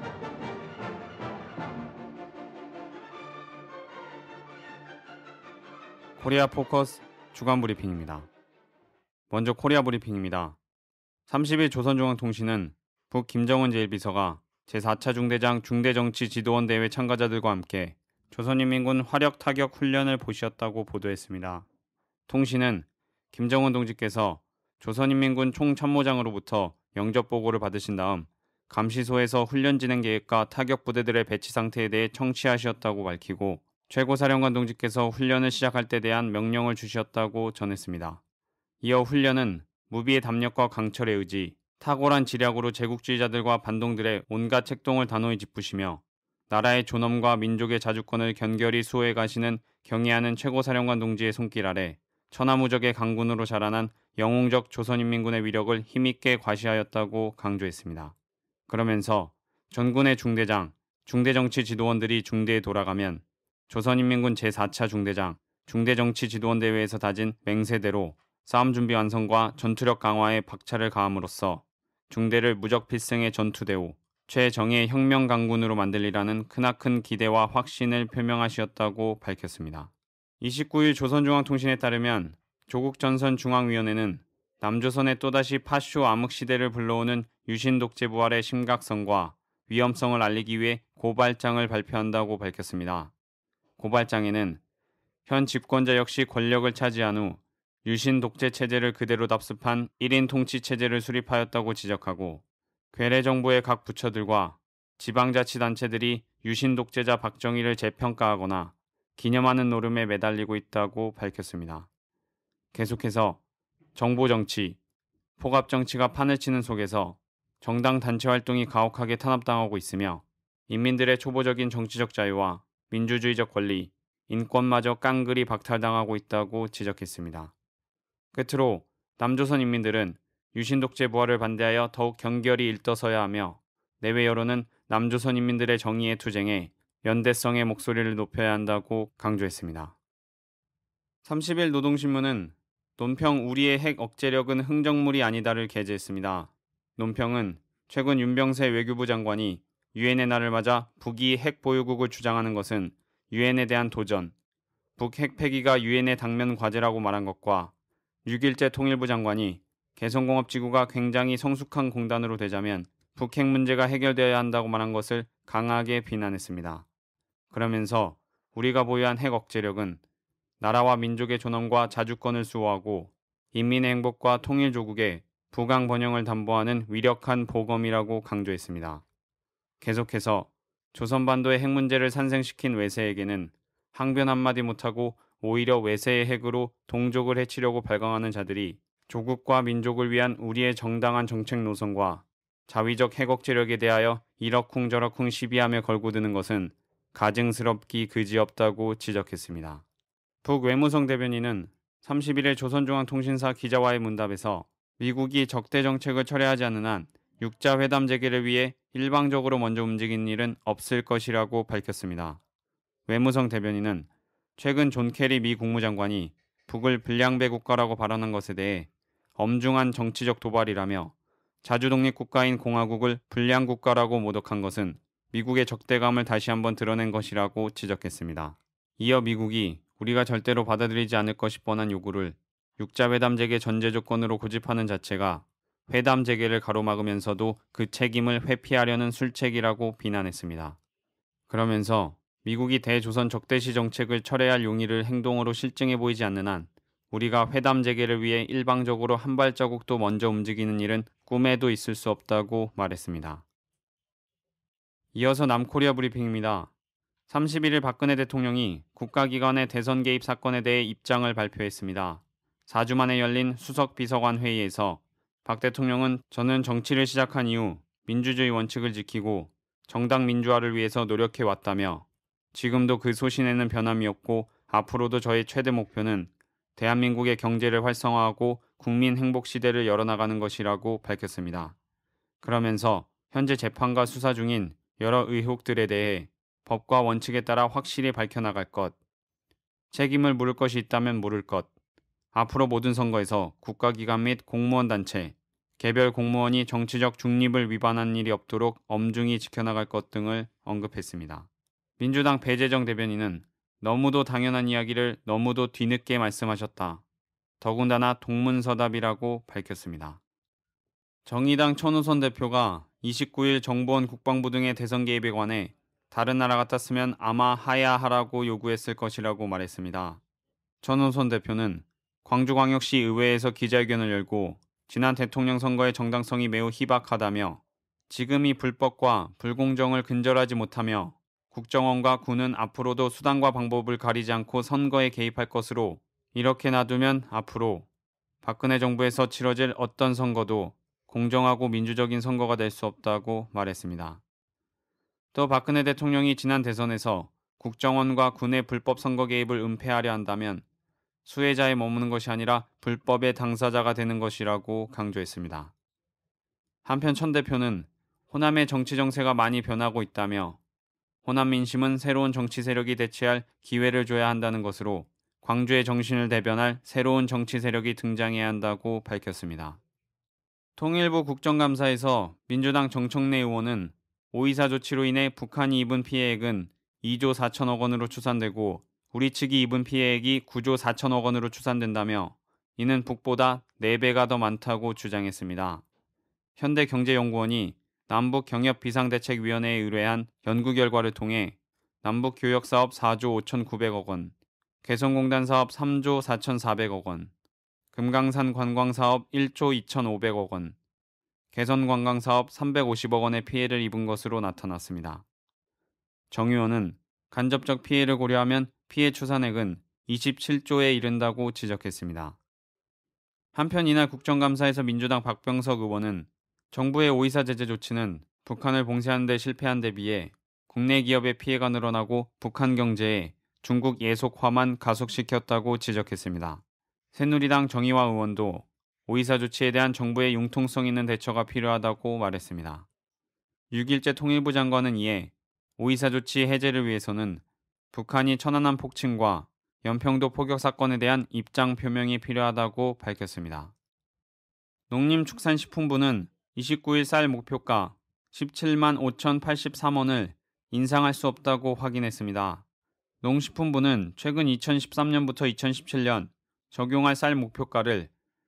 코리아 포커스 주간 브리핑입니다. 먼저 코리아 브리핑입니다. 30일 조선중앙통신은 북 김정은 제1비서가 제4차 중대장 중대정치지도원 대회 참가자들과 함께 조선인민군 화력 타격 훈련을 보셨다고 보도했습니다. 통신은 김정은 동지께서 조선인민군 총참모장으로부터 영접 보고를 받으신 다음 감시소에서 훈련 진행 계획과 타격 부대들의 배치 상태에 대해 청취하셨다고 밝히고 최고사령관 동지께서 훈련을 시작할 때 대한 명령을 주셨다고 전했습니다. 이어 훈련은 무비의 담력과 강철의 의지, 탁월한 지략으로 제국주의자들과 반동들의 온갖 책동을 단호히 짚으시며 나라의 존엄과 민족의 자주권을 견결히 수호해 가시는 경애하는 최고사령관 동지의 손길 아래 천하무적의 강군으로 자라난 영웅적 조선인민군의 위력을 힘있게 과시하였다고 강조했습니다. 그러면서 전군의 중대장, 중대정치지도원들이 중대에 돌아가면 조선인민군 제4차 중대장, 중대정치지도원 대회에서 다진 맹세대로 싸움 준비 완성과 전투력 강화에 박차를 가함으로써 중대를 무적필승의 전투대우, 최정예의 혁명 강군으로 만들리라는 크나큰 기대와 확신을 표명하셨다고 밝혔습니다. 29일 조선중앙통신에 따르면 조국전선중앙위원회는 남조선의 또다시 파쇼 암흑시대를 불러오는 유신독재 부활의 심각성과 위험성을 알리기 위해 고발장을 발표한다고 밝혔습니다. 고발장에는 현 집권자 역시 권력을 차지한 후 유신 독재 체제를 그대로 답습한 1인 통치 체제를 수립하였다고 지적하고 괴뢰 정부의 각 부처들과 지방자치단체들이 유신 독재자 박정희를 재평가하거나 기념하는 노름에 매달리고 있다고 밝혔습니다. 계속해서 정보정치, 포갑정치가 판을 치는 속에서 정당 단체 활동이 가혹하게 탄압당하고 있으며 인민들의 초보적인 정치적 자유와 민주주의적 권리, 인권마저 깡그리 박탈당하고 있다고 지적했습니다. 끝으로 남조선 인민들은 유신독재 부활을 반대하여 더욱 경결히 일떠서야 하며 내외 여론은 남조선 인민들의 정의의 투쟁에 연대성의 목소리를 높여야 한다고 강조했습니다. 30일 노동신문은 논평 우리의 핵 억제력은 흥정물이 아니다를 게재했습니다. 논평은 최근 윤병세 외교부 장관이 유엔의 날을 맞아 북이 핵 보유국을 주장하는 것은 유엔에 대한 도전, 북 핵 폐기가 유엔의 당면 과제라고 말한 것과 6일째 통일부 장관이 개성공업지구가 굉장히 성숙한 공단으로 되자면 북핵 문제가 해결되어야 한다고 말한 것을 강하게 비난했습니다. 그러면서 우리가 보유한 핵 억제력은 나라와 민족의 존엄과 자주권을 수호하고 인민의 행복과 통일조국의 부강 번영을 담보하는 위력한 보검이라고 강조했습니다. 계속해서 조선반도의 핵 문제를 산생시킨 외세에게는 항변 한마디 못하고 오히려 외세의 핵으로 동족을 해치려고 발광하는 자들이 조국과 민족을 위한 우리의 정당한 정책 노선과 자위적 핵 억제력에 대하여 이러쿵저러쿵 시비하며 걸고 드는 것은 가증스럽기 그지없다고 지적했습니다. 북외무성 대변인은 31일 조선중앙통신사 기자와의 문답에서 미국이 적대 정책을 철회하지 않는 한 육자 회담 재개를 위해 일방적으로 먼저 움직이는 일은 없을 것이라고 밝혔습니다. 외무성 대변인은 최근 존 케리 미 국무장관이 북을 불량배 국가라고 발언한 것에 대해 엄중한 정치적 도발이라며 자주독립국가인 공화국을 불량국가라고 모독한 것은 미국의 적대감을 다시 한번 드러낸 것이라고 지적했습니다. 이어 미국이 우리가 절대로 받아들이지 않을 것이 뻔한 요구를 육자회담 재개 전제 조건으로 고집하는 자체가 회담 재개를 가로막으면서도 그 책임을 회피하려는 술책이라고 비난했습니다. 그러면서 미국이 대조선 적대시 정책을 철회할 용의를 행동으로 실증해 보이지 않는 한 우리가 회담 재개를 위해 일방적으로 한 발자국도 먼저 움직이는 일은 꿈에도 있을 수 없다고 말했습니다. 이어서 남코리아 브리핑입니다. 31일 박근혜 대통령이 국가기관의 대선 개입 사건에 대해 입장을 발표했습니다. 4주 만에 열린 수석 비서관 회의에서 박 대통령은 저는 정치를 시작한 이후 민주주의 원칙을 지키고 정당 민주화를 위해서 노력해 왔다며 지금도 그 소신에는 변함이 없고 앞으로도 저의 최대 목표는 대한민국의 경제를 활성화하고 국민 행복 시대를 열어나가는 것이라고 밝혔습니다. 그러면서 현재 재판과 수사 중인 여러 의혹들에 대해 법과 원칙에 따라 확실히 밝혀나갈 것, 책임을 물을 것이 있다면 물을 것, 앞으로 모든 선거에서 국가기관 및 공무원 단체, 개별 공무원이 정치적 중립을 위반한 일이 없도록 엄중히 지켜나갈 것 등을 언급했습니다. 민주당 배재정 대변인은 너무도 당연한 이야기를 너무도 뒤늦게 말씀하셨다. 더군다나 동문서답이라고 밝혔습니다. 정의당 천우선 대표가 29일 정보원 국방부 등의 대선 개입에 관해 다른 나라 같았으면 아마 하야하라고 요구했을 것이라고 말했습니다. 천우선 대표는 광주광역시 의회에서 기자회견을 열고 지난 대통령 선거의 정당성이 매우 희박하다며 지금이 불법과 불공정을 근절하지 못하며 국정원과 군은 앞으로도 수단과 방법을 가리지 않고 선거에 개입할 것으로 이렇게 놔두면 앞으로 박근혜 정부에서 치러질 어떤 선거도 공정하고 민주적인 선거가 될 수 없다고 말했습니다. 또 박근혜 대통령이 지난 대선에서 국정원과 군의 불법 선거 개입을 은폐하려 한다면 수혜자에 머무는 것이 아니라 불법의 당사자가 되는 것이라고 강조했습니다. 한편 천 대표는 호남의 정치 정세가 많이 변하고 있다며 호남 민심은 새로운 정치 세력이 대체할 기회를 줘야 한다는 것으로 광주의 정신을 대변할 새로운 정치 세력이 등장해야 한다고 밝혔습니다. 통일부 국정감사에서 민주당 정청래 의원은 5.24 조치로 인해 북한이 입은 피해액은 2조 4천억 원으로 추산되고 우리 측이 입은 피해액이 9조 4천억 원으로 추산된다며 이는 북보다 4배가 더 많다고 주장했습니다. 현대경제연구원이 남북경협비상대책위원회에 의뢰한 연구 결과를 통해 남북교역사업 4조 5,900억 원, 개성공단 사업 3조 4,400억 원, 금강산 관광사업 1조 2,500억 원, 개선관광사업 350억 원의 피해를 입은 것으로 나타났습니다. 정 의원은 간접적 피해를 고려하면 피해 추산액은 27조에 이른다고 지적했습니다. 한편 이날 국정감사에서 민주당 박병석 의원은 정부의 5.24 제재 조치는 북한을 봉쇄하는 데 실패한 데 비해 국내 기업의 피해가 늘어나고 북한 경제에 중국 예속화만 가속시켰다고 지적했습니다. 새누리당 정의화 의원도 5.24 조치에 대한 정부의 융통성 있는 대처가 필요하다고 말했습니다. 6일째 통일부 장관은 이에 5.24 조치 해제를 위해서는 북한이 천안함 폭침과 연평도 포격 사건에 대한 입장 표명이 필요하다고 밝혔습니다. 농림축산식품부는 29일 쌀 목표가 17만 5,083원을 인상할 수 없다고 확인했습니다. 농식품부는 최근 2013년부터 2017년 적용할 쌀 목표가를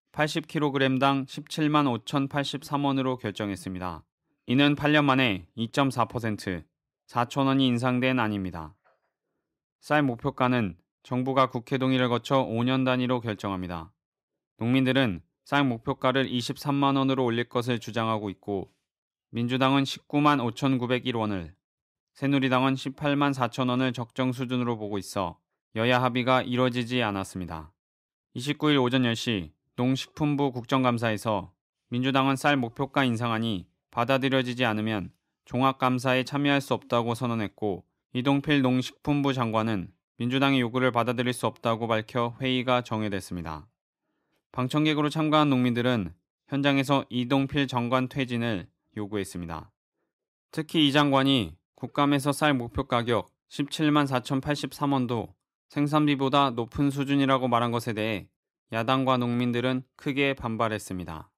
80kg당 17만 5,083원으로 결정했습니다. 이는 8년 만에 2.4%, 4,000원이 인상된 안입니다. 쌀 목표가는 정부가 국회 동의를 거쳐 5년 단위로 결정합니다. 농민들은 쌀 목표가를 23만 원으로 올릴 것을 주장하고 있고 민주당은 19만 5,901원을, 새누리당은 18만 4천 원을 적정 수준으로 보고 있어 여야 합의가 이뤄지지 않았습니다. 29일 오전 10시 농식품부 국정감사에서 민주당은 쌀 목표가 인상안이 받아들여지지 않으면 종합감사에 참여할 수 없다고 선언했고 이동필 농식품부 장관은 민주당의 요구를 받아들일 수 없다고 밝혀 회의가 정회됐습니다. 방청객으로 참가한 농민들은 현장에서 이동필 장관 퇴진을 요구했습니다. 특히 이 장관이 국감에서 쌀 목표 가격 17만 4,083원도 생산비보다 높은 수준이라고 말한 것에 대해 야당과 농민들은 크게 반발했습니다.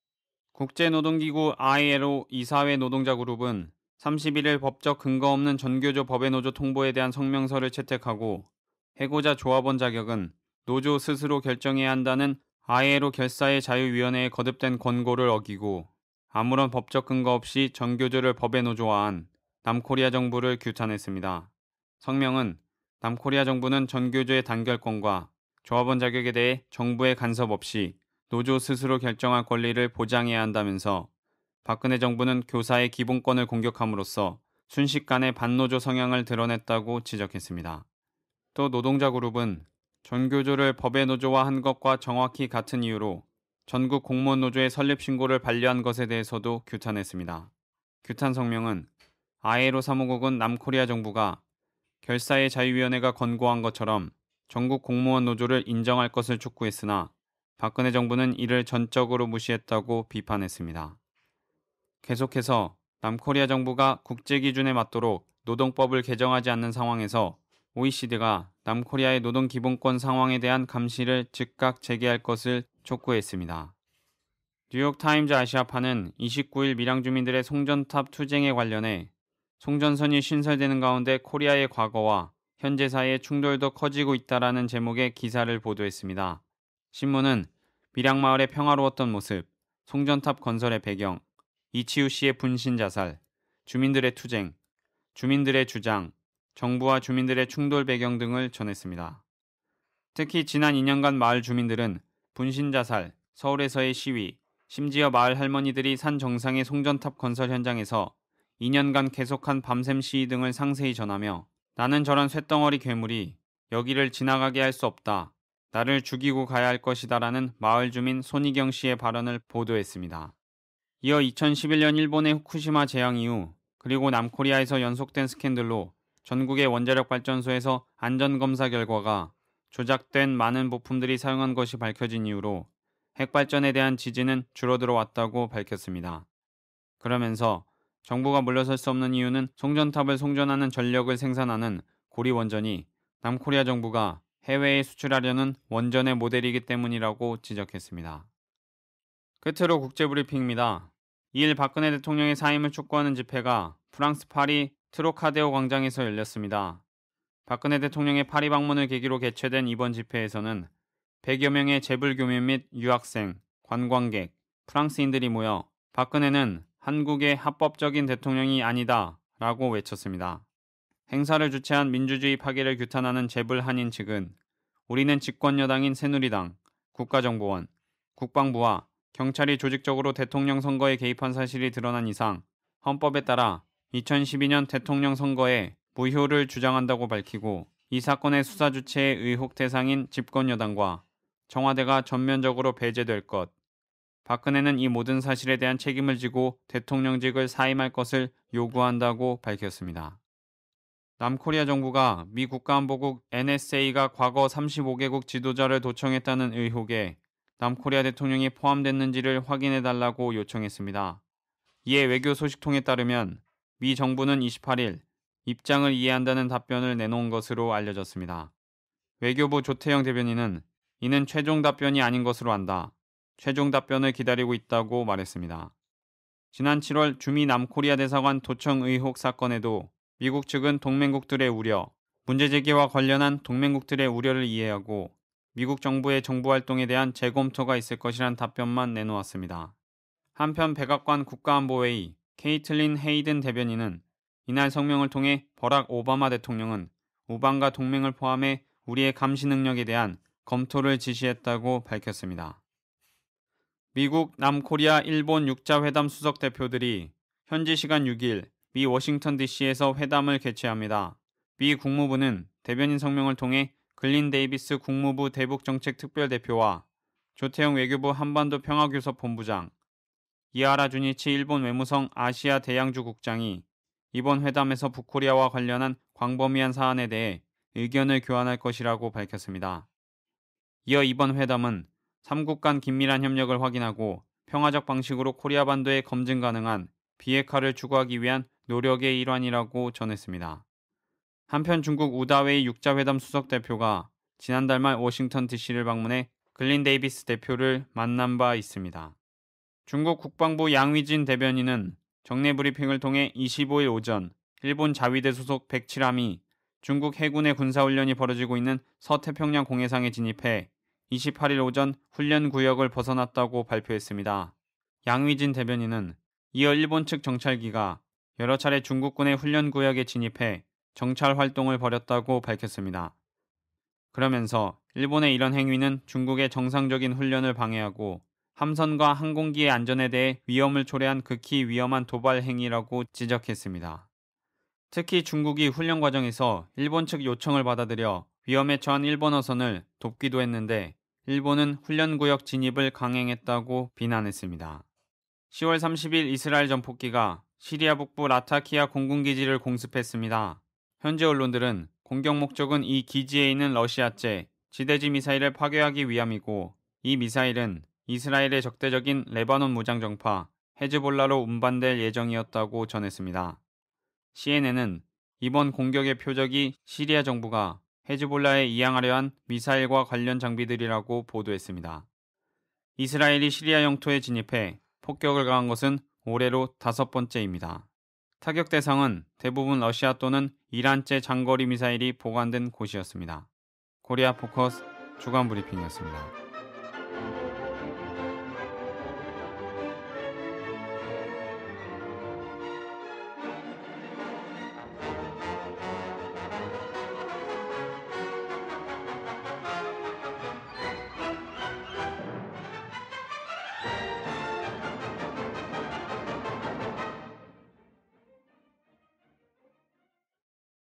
국제노동기구 ILO 이사회 노동자 그룹은 31일 법적 근거 없는 전교조 법외노조 통보에 대한 성명서를 채택하고 해고자 조합원 자격은 노조 스스로 결정해야 한다는 ILO 결사의 자유위원회의 거듭된 권고를 어기고 아무런 법적 근거 없이 전교조를 법외노조화한 남코리아 정부를 규탄했습니다. 성명은 남코리아 정부는 전교조의 단결권과 조합원 자격에 대해 정부의 간섭 없이 노조 스스로 결정할 권리를 보장해야 한다면서 박근혜 정부는 교사의 기본권을 공격함으로써 순식간에 반노조 성향을 드러냈다고 지적했습니다. 또 노동자 그룹은 전교조를 법의 노조화한 것과 정확히 같은 이유로 전국 공무원 노조의 설립 신고를 반려한 것에 대해서도 규탄했습니다. 규탄 성명은 ILO 사무국은 남코리아 정부가 결사의 자유위원회가 권고한 것처럼 전국 공무원 노조를 인정할 것을 촉구했으나 박근혜 정부는 이를 전적으로 무시했다고 비판했습니다. 계속해서 남코리아 정부가 국제 기준에 맞도록 노동법을 개정하지 않는 상황에서 OECD가 남코리아의 노동 기본권 상황에 대한 감시를 즉각 재개할 것을 촉구했습니다. 뉴욕타임즈 아시아파는 29일 밀양 주민들의 송전탑 투쟁에 관련해 송전선이 신설되는 가운데 코리아의 과거와 현재 사이의 충돌도 커지고 있다라는 제목의 기사를 보도했습니다. 신문은 밀양마을의 평화로웠던 모습, 송전탑 건설의 배경, 이치우 씨의 분신 자살, 주민들의 투쟁, 주민들의 주장, 정부와 주민들의 충돌 배경 등을 전했습니다. 특히 지난 2년간 마을 주민들은 분신 자살, 서울에서의 시위, 심지어 마을 할머니들이 산 정상의 송전탑 건설 현장에서 2년간 계속한 밤샘 시위 등을 상세히 전하며 나는 저런 쇳덩어리 괴물이 여기를 지나가게 할 수 없다. 나를 죽이고 가야 할 것이다라는 마을 주민 손희경 씨의 발언을 보도했습니다. 이어 2011년 일본의 후쿠시마 재앙 이후 그리고 남코리아에서 연속된 스캔들로 전국의 원자력 발전소에서 안전검사 결과가 조작된 많은 부품들이 사용한 것이 밝혀진 이후로 핵발전에 대한 지지는 줄어들어 왔다고 밝혔습니다. 그러면서 정부가 물러설 수 없는 이유는 송전탑을 송전하는 전력을 생산하는 고리원전이 남코리아 정부가 해외에 수출하려는 원전의 모델이기 때문이라고 지적했습니다. 끝으로 국제브리핑입니다. 2일 박근혜 대통령의 사임을 촉구하는 집회가 프랑스 파리 트로카데오 광장에서 열렸습니다. 박근혜 대통령의 파리 방문을 계기로 개최된 이번 집회에서는 100여 명의 재불교민 및 유학생, 관광객, 프랑스인들이 모여 박근혜는 한국의 합법적인 대통령이 아니다 라고 외쳤습니다. 행사를 주최한 민주주의 파괴를 규탄하는 재불한인 측은 우리는 집권 여당인 새누리당, 국가정보원, 국방부와 경찰이 조직적으로 대통령 선거에 개입한 사실이 드러난 이상 헌법에 따라 2012년 대통령 선거에 무효를 주장한다고 밝히고 이 사건의 수사 주체의 의혹 대상인 집권 여당과 청와대가 전면적으로 배제될 것, 박근혜는 이 모든 사실에 대한 책임을 지고 대통령직을 사임할 것을 요구한다고 밝혔습니다. 남코리아 정부가 미 국가안보국 NSA가 과거 35개국 지도자를 도청했다는 의혹에 남코리아 대통령이 포함됐는지를 확인해달라고 요청했습니다. 이에 외교 소식통에 따르면 미 정부는 28일 입장을 이해한다는 답변을 내놓은 것으로 알려졌습니다. 외교부 조태영 대변인은 이는 최종 답변이 아닌 것으로 안다. 최종 답변을 기다리고 있다고 말했습니다. 지난 7월 주미 남코리아 대사관 도청 의혹 사건에도 미국 측은 동맹국들의 우려, 문제 제기와 관련한 동맹국들의 우려를 이해하고 미국 정부의 정부활동에 대한 재검토가 있을 것이란 답변만 내놓았습니다. 한편 백악관 국가안보회의 케이틀린 헤이든 대변인은 이날 성명을 통해 버락 오바마 대통령은 우방과 동맹을 포함해 우리의 감시 능력에 대한 검토를 지시했다고 밝혔습니다. 미국, 남코리아, 일본 육자회담 수석 대표들이 현지 시간 6일 미 워싱턴 DC에서 회담을 개최합니다. 미 국무부는 대변인 성명을 통해 글린 데이비스 국무부 대북정책특별대표와 조태영 외교부 한반도 평화교섭 본부장, 이하라 주니치 일본 외무성 아시아 대양주 국장이 이번 회담에서 북코리아와 관련한 광범위한 사안에 대해 의견을 교환할 것이라고 밝혔습니다. 이어 이번 회담은 3국 간 긴밀한 협력을 확인하고 평화적 방식으로 코리아 반도에 검증 가능한 비핵화를 추구하기 위한 노력의 일환이라고 전했습니다. 한편 중국 우다웨이 육자회담 수석 대표가 지난달 말 워싱턴 DC를 방문해 글린 데이비스 대표를 만난 바 있습니다. 중국 국방부 양위진 대변인은 정례 브리핑을 통해 25일 오전 일본 자위대 소속 107함이 중국 해군의 군사훈련이 벌어지고 있는 서태평양 공해상에 진입해 28일 오전 훈련 구역을 벗어났다고 발표했습니다. 양위진 대변인은 이어 일본 측 정찰기가 여러 차례 중국군의 훈련 구역에 진입해 정찰 활동을 벌였다고 밝혔습니다. 그러면서 일본의 이런 행위는 중국의 정상적인 훈련을 방해하고 함선과 항공기의 안전에 대해 위험을 초래한 극히 위험한 도발 행위라고 지적했습니다. 특히 중국이 훈련 과정에서 일본 측 요청을 받아들여 위험에 처한 일본 어선을 돕기도 했는데 일본은 훈련구역 진입을 강행했다고 비난했습니다. 10월 30일 이스라엘 전폭기가 시리아 북부 라타키아 공군기지를 공습했습니다. 현지 언론들은 공격 목적은 이 기지에 있는 러시아제 지대지 미사일을 파괴하기 위함이고 이 미사일은 이스라엘의 적대적인 레바논 무장정파 헤즈볼라로 운반될 예정이었다고 전했습니다. CNN은 이번 공격의 표적이 시리아 정부가 헤즈볼라에 이양하려 한 미사일과 관련 장비들이라고 보도했습니다. 이스라엘이 시리아 영토에 진입해 폭격을 가한 것은 올해로 5번째입니다. 타격 대상은 대부분 러시아 또는 이란제 장거리 미사일이 보관된 곳이었습니다. 코리아 포커스 주간 브리핑이었습니다.